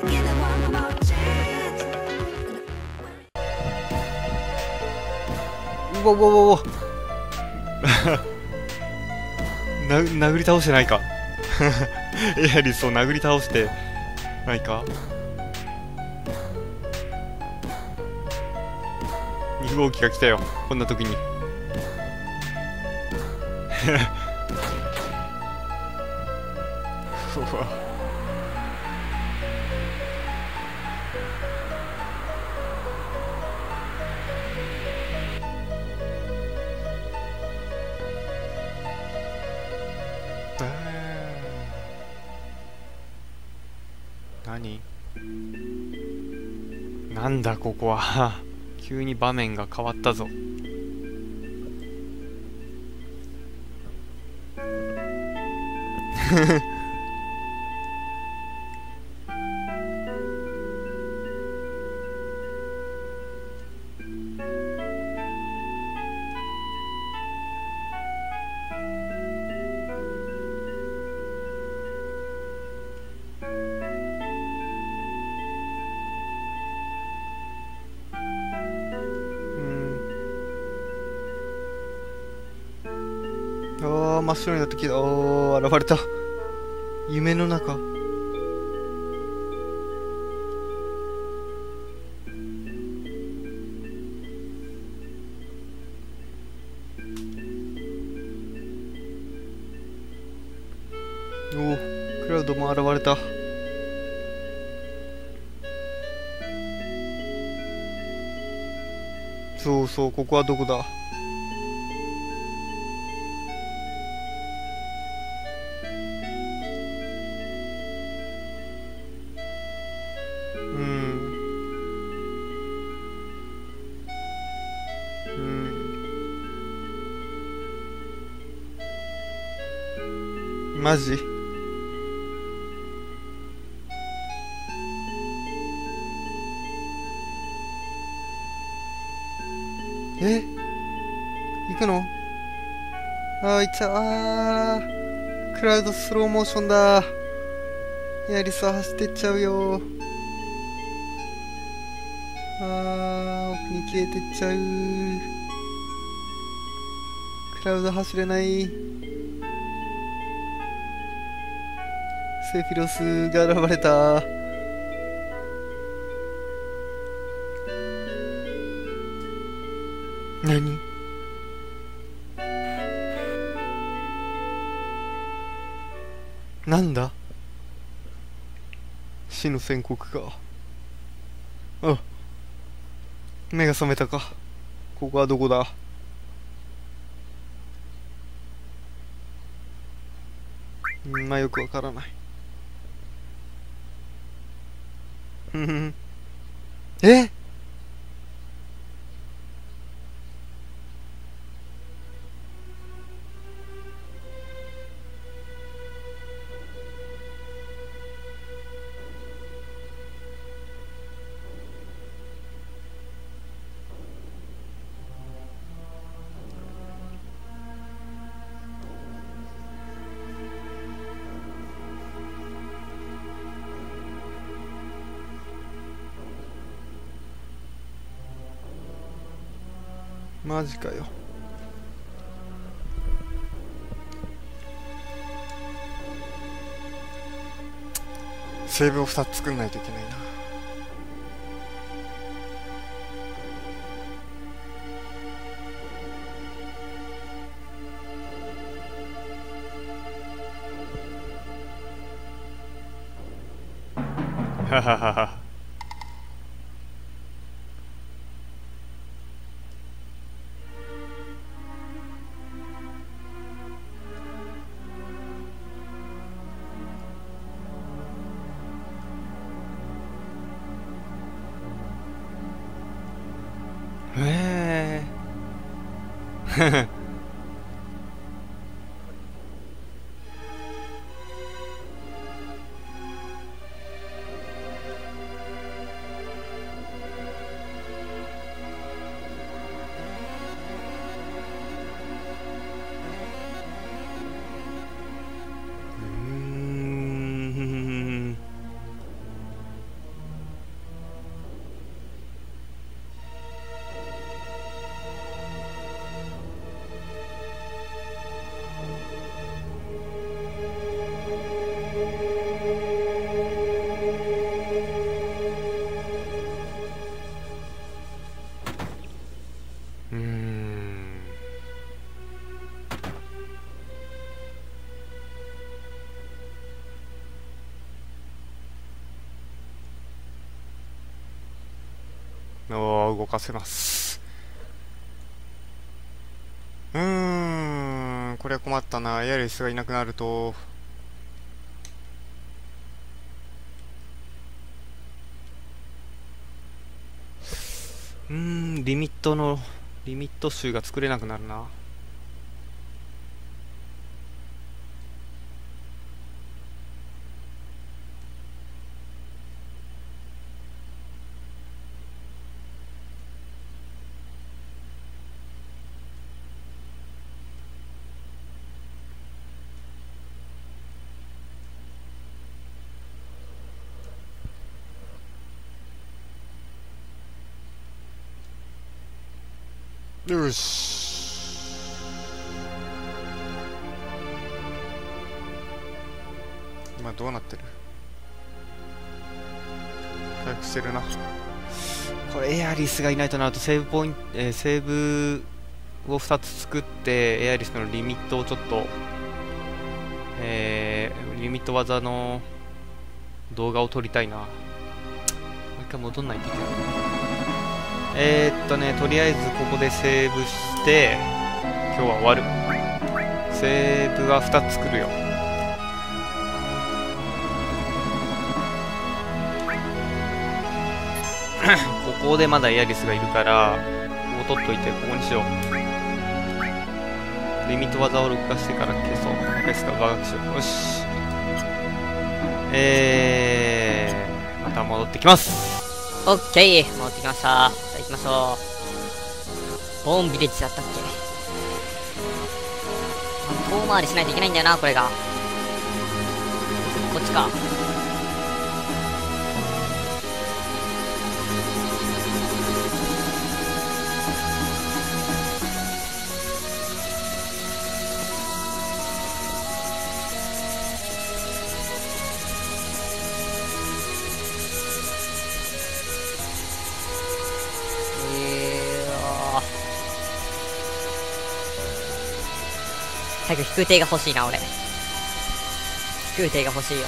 うわうわうわうわ殴り倒してないかエアリスを殴り倒してないか。2号機が来たよ、こんな時にうわ何なんだここは急に場面が変わったぞ真っ白になってきた。おー、現れた。夢の中。おー、クラウドも現れた。そうそう、ここはどこだ。マジ？え？行くの？行っちゃう。クラウドスローモーションだ。エアリスは走ってっちゃうよ。奥に消えてっちゃう。クラウド走れない。セフィロスが現れた。何？なんだ？死の宣告か。目が覚めたか。ここはどこだ？まあよくわからない。え？マジかよ。セーブを2つ作んないといけないな。はははは。 おー、動かせます。これは困ったな。エアリスがいなくなると。リミット数が作れなくなるな。よし。今どうなってる？回復してるな。これエアリスがいないとなるとセーブポイント、セーブを2つ作ってエアリスのリミットをちょっと、リミット技の動画を撮りたいな。もう一回戻んないといけない。とりあえずここでセーブして今日は終わる。セーブが2つ来るよ。ここでまだエアリスがいるからここ取っといて、ここにしよう。リミット技を録画してから消そう。消すか上書きしよう。よし、また戻ってきます。 オッケー、戻ってきました。じゃあ行きましょう。ボーンビレッジだったっけ。遠回りしないといけないんだよな、これが。こっちか。早く飛空艇が欲しいな、俺。飛空艇が欲しいよ。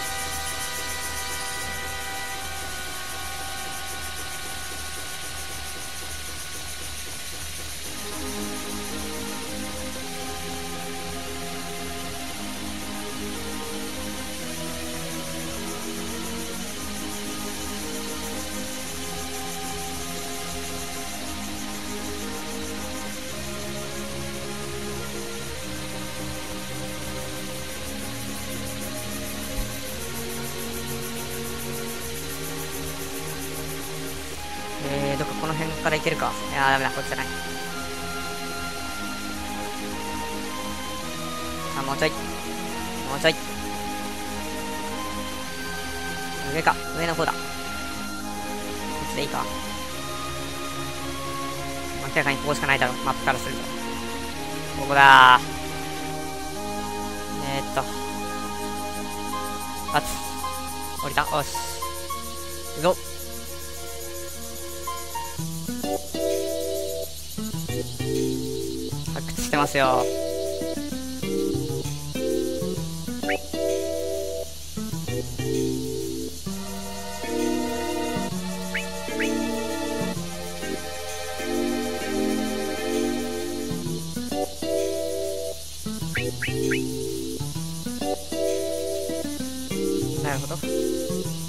どっかこの辺から行けるか。いやー、ダメだ、こっちじゃない。さあ、もうちょい。もうちょい。上か、上の方だ。こっちでいいか。明らかにここしかないだろ、マップからすると。ここだー。バツ。降りた。よし。行くぞ。発掘してますよ。なるほど。